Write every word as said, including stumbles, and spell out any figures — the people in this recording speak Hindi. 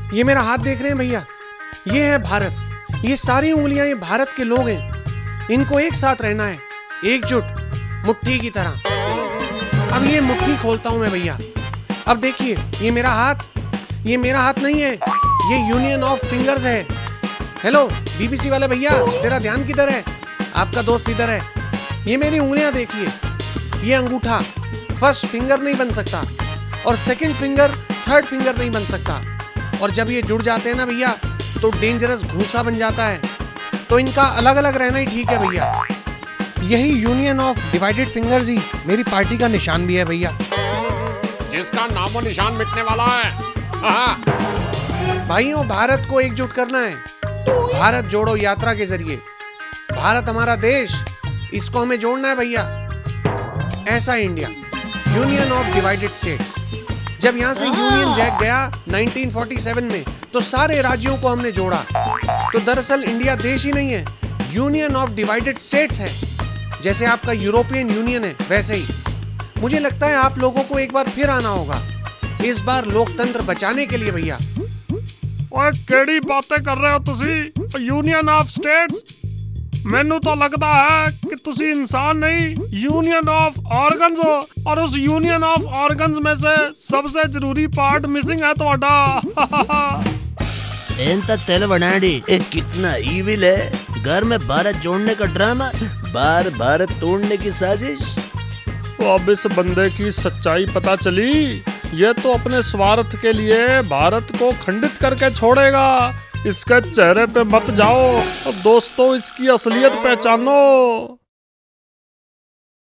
ये मेरा हाथ देख रहे हैं भैया, ये है भारत। ये सारी उंगलियां ये भारत के लोग हैं। इनको एक साथ रहना है, एकजुट, मुट्ठी की तरह। अब ये मुट्ठी खोलता हूं मैं भैया। अब देखिए, ये मेरा हाथ, ये मेरा हाथ नहीं है, ये यूनियन ऑफ फिंगर्स है। हेलो बीबीसी वाले भैया, तेरा ध्यान किधर है? आपका दोस्त इधर है। ये मेरी उंगलियां देखिए, ये अंगूठा फर्स्ट फिंगर नहीं बन सकता और सेकंड फिंगर थर्ड फिंगर नहीं बन सकता। और जब ये जुड़ जाते हैं ना भैया, तो डेंजरस घूसा बन जाता है। तो इनका अलग अलग रहना ही ठीक है भैया। यही यूनियन ऑफ डिवाइडेड फिंगर्स ही मेरी पार्टी का निशान भी है भैया, जिसका नामो निशान मिटने वाला है। भाइयों, भारत को एकजुट करना है। भारत जोड़ो यात्रा के जरिए। भारत हमारा देश, इसको हमें जोड़ना है भैया। ऐसा India, union of divided states. जब यहां से यूनियन जैक गया नाइनटीन फोर्टी सेवन में, तो सारे राज्यों को हमने जोड़ा। तो दरअसल इंडिया देश ही नहीं है, यूनियन ऑफ डिवाइडेड स्टेट्स है। जैसे आपका यूरोपियन यूनियन है, वैसे ही मुझे लगता है आप लोगों को एक बार फिर आना होगा, इस बार लोकतंत्र बचाने के लिए भैया। ओए केड़ी बातें कर रहे हो तुसी? Union of states? मैनू तो लगता है कि तुसी इंसान नहीं, यूनियन ऑफ ऑर्गन्स हो, और उस यूनियन ऑफ ऑर्गन्स में से सबसे जरूरी पार्ट मिसिंग है तुम्हारा। इनता तेल बनाड़ी कितना ईविल है। घर में भारत जोड़ने का ड्रामा, बार भारत तोड़ने की साजिश। तो अब इस बंदे की सच्चाई पता चली। ये तो अपने स्वार्थ के लिए भारत को खंडित करके छोड़ेगा। इसके चेहरे पे मत जाओ दोस्तों, इसकी असलियत पहचानो।